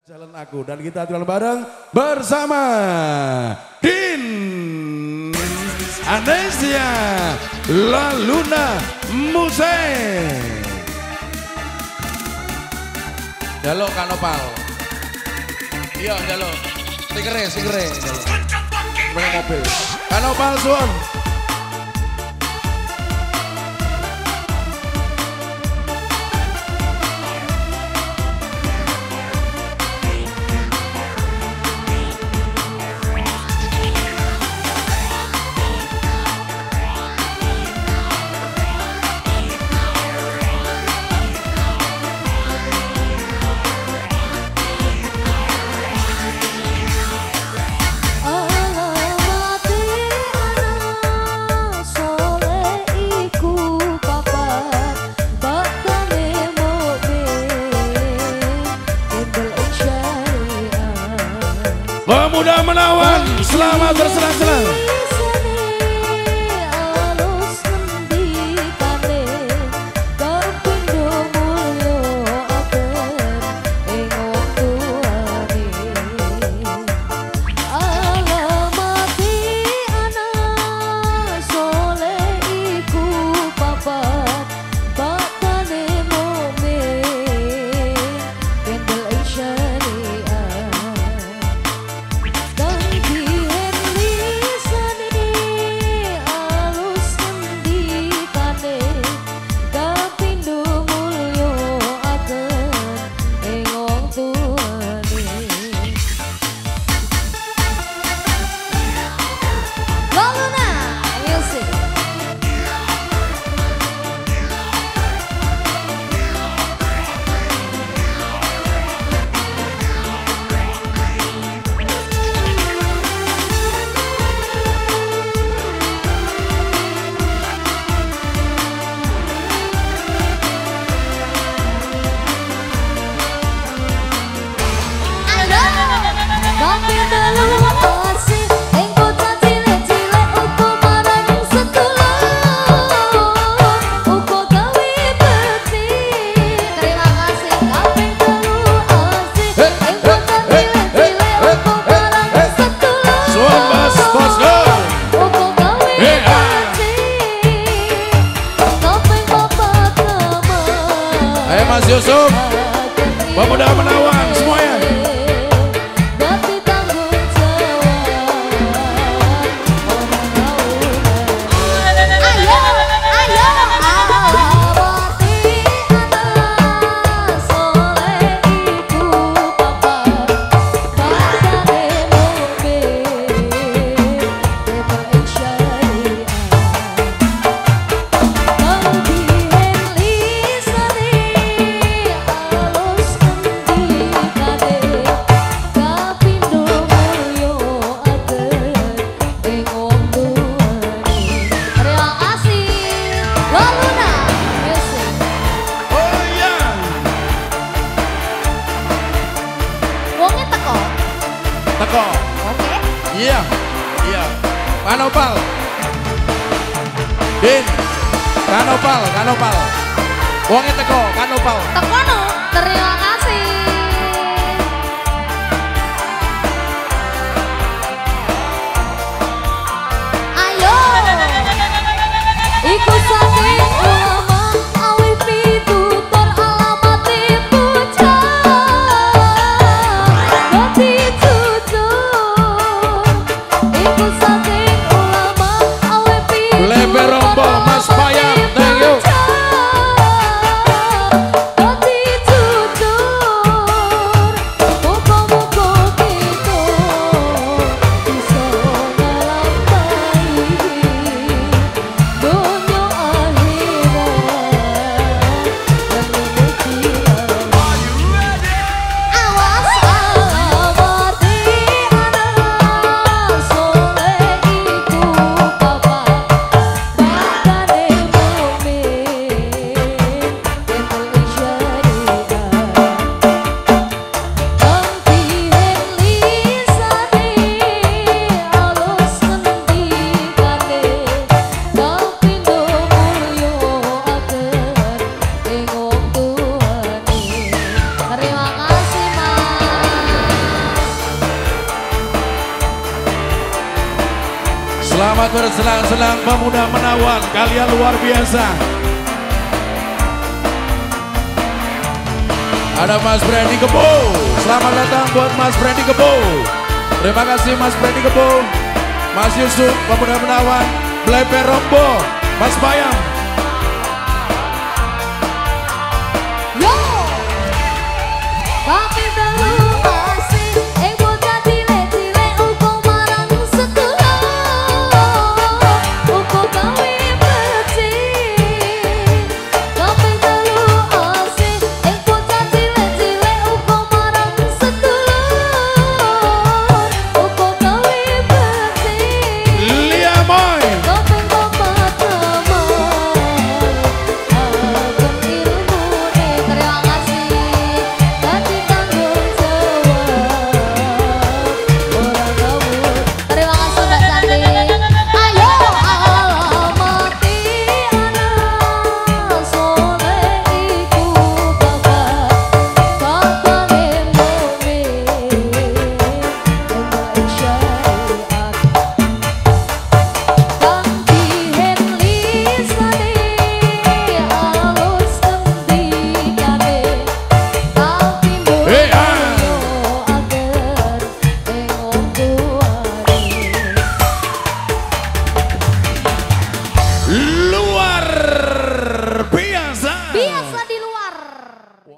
Jalan aku dan kita jalan bareng bersama Din Anesia La Luna Musik. Jaluk Kanopal. Iya jaluk. Sikere. Mana mobil? Kanopal Suwon. Pemuda menawan, selamat bersenang-senang. Mas Yusuf, pemuda menawan semuanya. Teko. Oke. Iya. Kanopal. Din. Kanopal. Wonge teko, Kanopal. Teko no. Terima kasih. Ayo. Ikut saking ulama awih pitutur alamati pucah. Gati jujur. Ikut saking ulama awih pitutur Leber rombo Mas Payam, thank you. Gati jujur. Selamat bersenang-senang pemuda menawan, kalian luar biasa. Ada Mas Brandy Kebo, selamat datang buat Mas Brandy Kebo. Terima kasih Mas Brandy Kebo, Mas Yusuf, pemuda menawan, Blepe Rombo, Mas Bayam.